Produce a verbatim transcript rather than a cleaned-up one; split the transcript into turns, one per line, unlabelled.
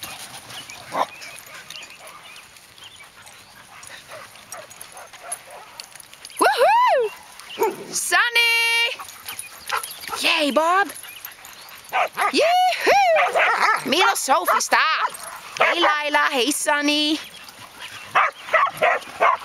Woohoo! Sunny! Yay, Bob! Yoo-hoo! Milloin Sophie, stop! Hey, Lila. Hey, Sunny.